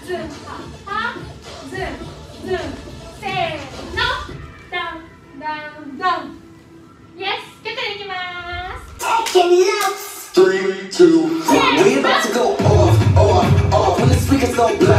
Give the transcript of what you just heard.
ズンはズンズンせーのダンダンダンイエス曲でいきます Take it out 3, 2, 1 We about to go off, off, off When the speakers go black